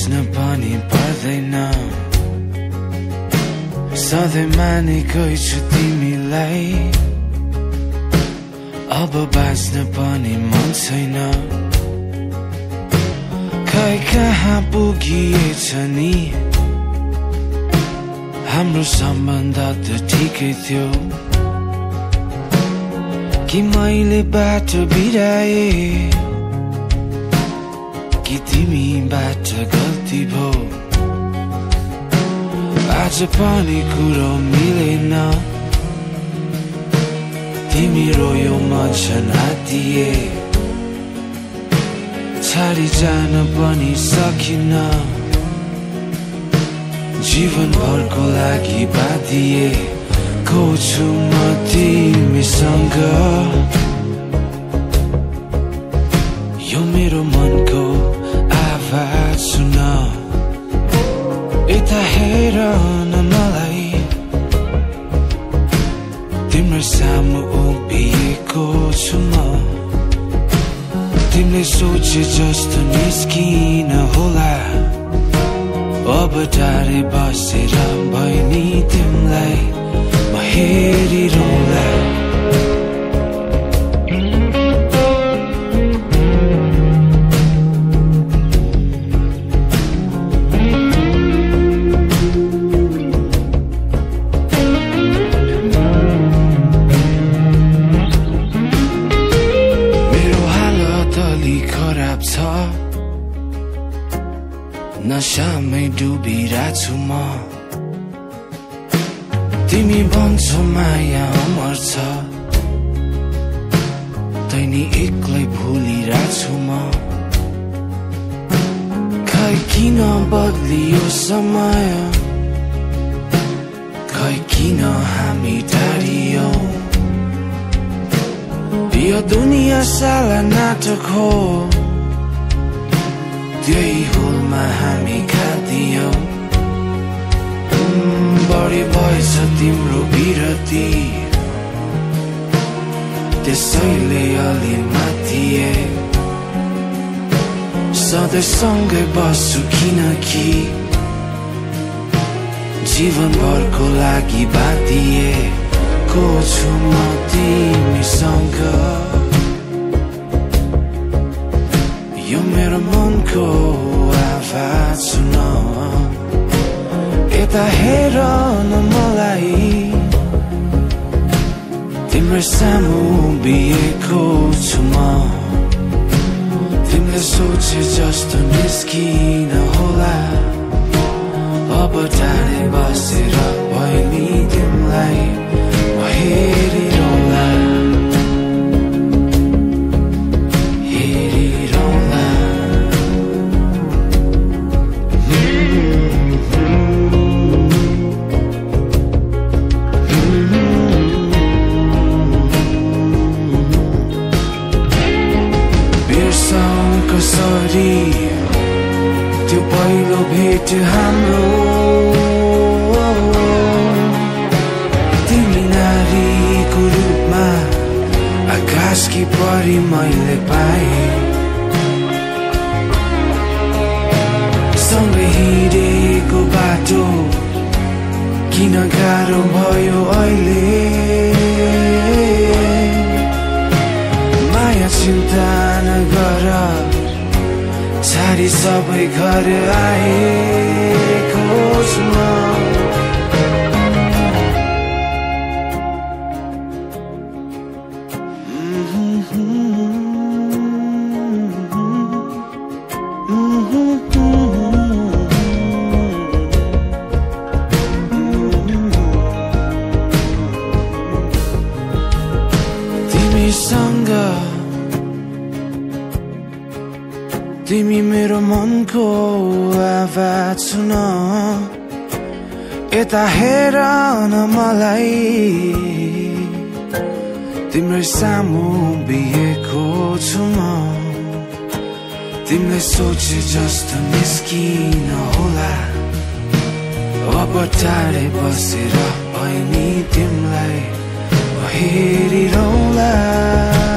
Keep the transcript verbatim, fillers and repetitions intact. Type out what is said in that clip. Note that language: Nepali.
बुझ्न पनि पर्दैन सधैँ मानेकै छु तिमीलाई अब बाँच्न पनि मन छैन खै कहाँ पुगिएछ नि हाम्रो सम्बन्ध त ठिकै थियो कि मैले बाटो बिराए कि तिमीबाट गल्ती भो आज पनि कुरो मिलेन तिमी रोयो म झन् आत्तिए छाडी जान पनि सकिन जीवनभरको लागि बाँधिएको छु म तिमीसँग यो मेरो मनको आवाज सुन यता हेर न मलाई तिम्रो सामु उभिएको छु म तिमीले सोचे जस्तो निस्किन होला अब टाढे बसेर बहिनी तिमीलाई म हेरिरहला नशामै डुबिरहेछु म तिमी भन्छौ माया अमर छ तैनी एक्लै भुलिरहेछु म खै किन बदलियो समय खै किन हामी टाढियौ यो दुनिया साला नाटक हो त्यही होलमा हामी खादियौ बढी भएछ तिम्रो विरती त्यसैले अलि माथिए सधैँ सँगै बस्छु किनकि जीवनभरको लागि बाँधिएको छु म तिमीसँग यो मेरो मनको आवाज सुन यता हेर न मलाई तिम्रो सामु उभिएको छु म तिमीले सोचे जस्तो निस्किन होला अब टाढे बसेर बहिनी तिमीलाई म हेरिरहला कसरी त्यो पहिलो भेट हाम्रो तिमी नारीको रूपमा आकाशकी परी मैले पाएँ सँगै हिँडेको बाटो किन गाह्रो भयो अहिले माया चिन्ता नगर छाडी सबै घर आएको छु म तिमीसँग तिमी मेरो मनको आवाज सुन यता हेर न मलाई तिम्रो सामु उभिएको छु म तिमीले सोचे जस्तो निस्किन होला अब टाढे बसेर बहिनी तिमीलाई म हेरिरहला